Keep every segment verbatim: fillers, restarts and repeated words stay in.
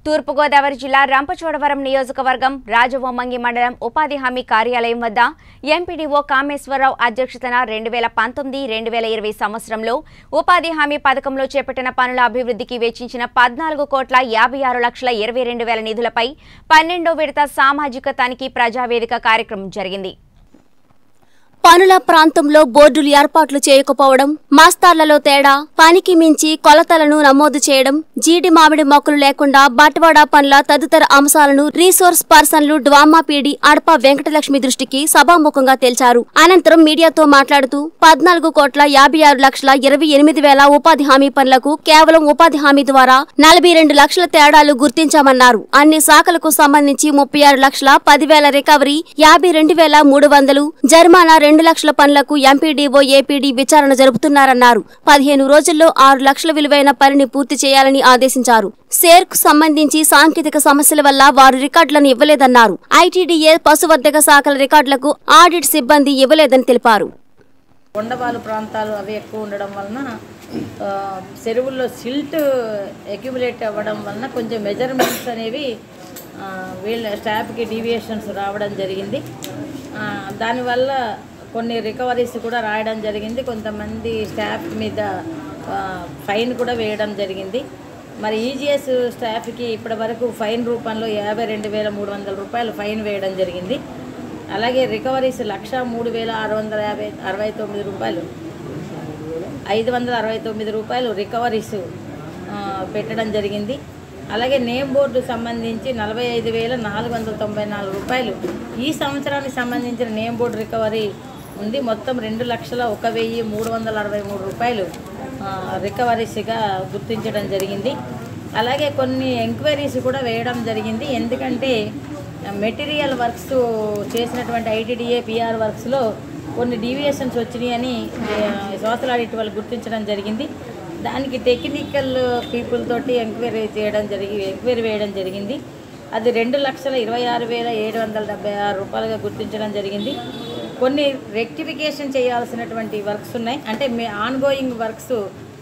తూర్పుగోదావరి జిల్లా రంపచోడవరం నియోజకవర్గం రాజవొమ్మంగి మండలం ఉపాధి హామీ కార్యాలయం వద్ద ఎంపీడీఓ కామేశ్వరరావు అధ్యక్షతన రెండు వేల పంతొమ్మిది రెండు వేల ఇరవై సంవత్సరంలో ఉపాధి హామీ పథకంలో చేపట్టిన పనుల అభివృద్ధికి వెచ్చించిన పద్నాలుగు కోట్ల యాభై ఆరు లక్షల ఇరవై రెండు వేల నిధులపై పన్నెండో విడత సామాజిక తనిఖీ ప్రజావేదిక కార్యక్రమం జరిగింది. పనుల ప్రాంతంలో బోర్డులు ఏర్పాట్లు చేయకపోవడం, మాస్తార్లలో తేడా, పనికి మించి కొలతలను నమోదు చేయడం, జీడి మామిడి మొక్కలు లేకుండా బట్వాడా పనుల తదితర అంశాలను రీసోర్స్ పర్సన్లు డ్వామా పీడి అడప వెంకటలక్ష్మి దృష్టికి సభాముఖంగా తెలిచారు. అనంతరం మీడియాతో మాట్లాడుతూ పద్నాలుగు కోట్ల యాభై ఆరు లక్షల ఇరవై ఎనిమిది వేల ఉపాధి హామీ పనులకు కేవలం ఉపాధి హామీ ద్వారా నలభై రెండు లక్షల తేడాలు గుర్తించామన్నారు. అన్ని శాఖలకు సంబంధించి ముప్పై ఆరు లక్షల పదివేల రికవరీ, యాభై రెండు వేల మూడు వందలు జరిమానా రెండు లక్షల పనులకు ఎంపీడీఓ ఏపీడీ విచారణ జరుపుతున్నారన్నారు. పదిహేను రోజుల్లో ఆరు లక్షల విలువైన పనిని పూర్తి చేయాలని ఆదేశించారు. సేర్ కు సంబంధించి సాంకేతిక సమస్యల వల్ల వారు రికార్డులను ఇవ్వలేదన్నారు. ఐటీడీఏ పశువర్ధక శాఖల రికార్డులకు ఆడిట్ సిబ్బంది ఇవ్వలేదని తెలిపారు. కొండవాలు ప్రాంతాలు అవి ఎక్కువ ఉండడం వలన చెరువుల్లో సిల్ట్ అక్యుములేట్ అవ్వడం వలన కొంచెం మెజర్మెంట్స్ అనేవి వీళ్ళ స్టాఫ్కి డీవియేషన్స్ రావడం జరిగింది. దానివల్ల కొన్ని రికవరీస్ కూడా రాయడం జరిగింది. కొంతమంది స్టాఫ్ మీద ఫైన్ కూడా వేయడం జరిగింది. మరి ఈజీఎస్ స్టాఫ్కి ఇప్పటి వరకు ఫైన్ రూపంలో యాభై రెండు వేల మూడు వందల రూపాయలు ఫైన్ వేయడం జరిగింది. అలాగే రికవరీస్ లక్ష మూడు వేల ఆరు వందల యాభై అరవై తొమ్మిది రూపాయలు ఐదు వందల అరవై తొమ్మిది రూపాయలు రికవరీస్ పెట్టడం జరిగింది. అలాగే నేమ్ బోర్డు సంబంధించి నలభై ఐదు వేల నాలుగు వందల తొంభై నాలుగు రూపాయలు ఈ సంవత్సరానికి సంబంధించిన నేమ్ బోర్డు రికవరీ ఉంది. మొత్తం రెండు లక్షల ఒక వెయ్యి మూడు వందల అరవై మూడు రూపాయలు రికవరీస్గా గుర్తించడం జరిగింది. అలాగే కొన్ని ఎంక్వైరీస్ కూడా వేయడం జరిగింది. ఎందుకంటే మెటీరియల్ వర్క్స్ చేసినటువంటి ఐటీడీఏ పిఆర్ వర్క్స్లో కొన్ని డీవియేషన్స్ వచ్చినాయని సోషల్ ఆడిట్ వాళ్ళు గుర్తించడం జరిగింది. దానికి టెక్నికల్ పీపుల్ తోటి ఎంక్వైరీ చేయడం జరిగి ఎంక్వైరీ వేయడం జరిగింది. అది రెండు లక్షల ఇరవై ఆరు వేల ఏడు వందల డెబ్బై ఆరు రూపాయలుగా గుర్తించడం జరిగింది. కొన్ని రెక్టిఫికేషన్ చేయాల్సినటువంటి వర్క్స్ ఉన్నాయి, అంటే మీ ఆన్గోయింగ్ వర్క్స్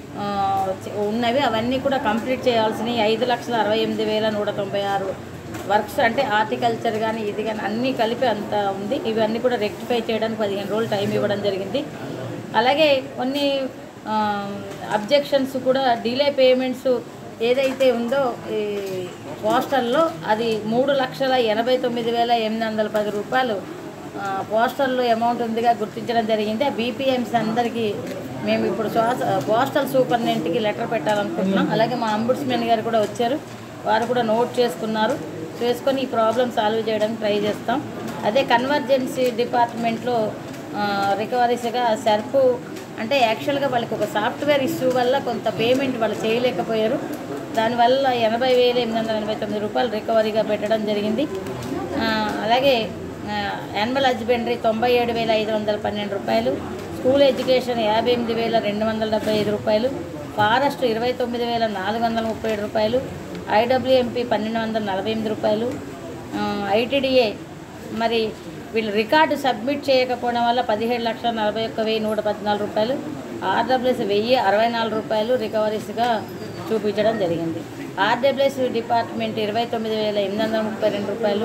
ఉన్నవి, అవన్నీ కూడా కంప్లీట్ చేయాల్సినవి ఐదు లక్షల అరవై ఎనిమిది వేల నూట తొంభై ఆరు వర్క్స్, అంటే హార్టికల్చర్ కానీ ఇది కానీ అన్నీ కలిపి అంత ఉంది. ఇవన్నీ కూడా రెక్టిఫై చేయడానికి పదిహేను రోజులు టైం ఇవ్వడం జరిగింది. అలాగే కొన్ని అబ్జెక్షన్స్ కూడా డిలే పేమెంట్స్ ఏదైతే ఉందో ఈ పోస్టల్లో అది మూడు లక్షల ఎనభై తొమ్మిది వేల ఎనిమిది వందల పది రూపాయలు పోస్టల్లో అమౌంట్ ఉందిగా గుర్తించడం జరిగింది. ఆ బీపీఎంస్ అందరికీ మేము ఇప్పుడు పోస్టల్ సూపరింటెండెంట్కి లెటర్ పెట్టాలనుకుంటున్నాం. అలాగే మా అంబుడ్స్మెన్ గారు కూడా వచ్చారు, వారు కూడా నోట్ చేసుకున్నారు. చేసుకొని ఈ ప్రాబ్లం సాల్వ్ చేయడానికి ట్రై చేస్తాం. అదే కన్వర్జెన్సీ డిపార్ట్మెంట్లో రికవరీస్గా సర్పు అంటే యాక్చువల్గా వాళ్ళకి ఒక సాఫ్ట్వేర్ ఇష్యూ వల్ల కొంత పేమెంట్ వాళ్ళు చేయలేకపోయారు. దానివల్ల ఎనభై వేల ఎనిమిది వందల ఎనభై తొమ్మిది రూపాయలు రికవరీగా పెట్టడం జరిగింది. అలాగే యానిమల్ హస్బెండరీ తొంభై ఏడు వేల ఐదు వందల పన్నెండు రూపాయలు, స్కూల్ ఎడ్యుకేషన్ యాభై ఎనిమిది వేల రెండు వందల డెబ్బై ఐదు రూపాయలు, ఫారెస్ట్ ఇరవై తొమ్మిది వేల నాలుగు వందల ముప్పై ఏడు రూపాయలు, ఐడబ్ల్యూఎంపీ పన్నెండు వందల నలభై ఎనిమిది రూపాయలు, ఐటీడీఏ మరి వీళ్ళు రికార్డు సబ్మిట్ చేయకపోవడం వల్ల పదిహేడు లక్షల నలభై ఒక్క వెయ్యి నూట పద్నాలుగు రూపాయలు, ఆర్డబ్ల్యూఎస్ వెయ్యి అరవై నాలుగు రూపాయలు రికవరీస్గా చూపించడం జరిగింది. ఆర్డబ్ల్యూఎస్ డిపార్ట్మెంట్ ఇరవై తొమ్మిది వేల ఎనిమిది వందల ముప్పై రెండు రూపాయలు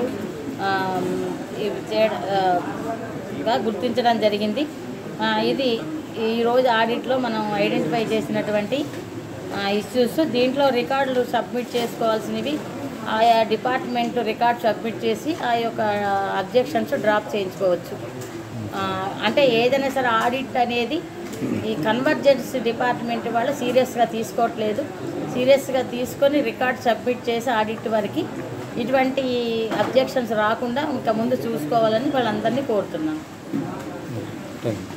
చేయగా గుర్తించడం జరిగింది. ఇది ఈరోజు ఆడిట్లో మనం ఐడెంటిఫై చేసినటువంటి ఇష్యూస్. దీంట్లో రికార్డులు సబ్మిట్ చేసుకోవాల్సినవి ఆయా డిపార్ట్మెంట్ రికార్డ్ సబ్మిట్ చేసి ఆ యొక్క అబ్జెక్షన్స్ డ్రాప్ చేయించుకోవచ్చు. అంటే ఏదైనా సరే ఆడిట్ అనేది ఈ కన్వర్జెన్స్ డిపార్ట్మెంట్ వాళ్ళు సీరియస్గా తీసుకోవట్లేదు. సీరియస్గా తీసుకొని రికార్డ్ సబ్మిట్ చేసి ఆడిట్ వరకు ఇటువంటి అబ్జెక్షన్స్ రాకుండా ఇంకా ముందు చూసుకోవాలని వాళ్ళందరినీ కోరుతున్నాను.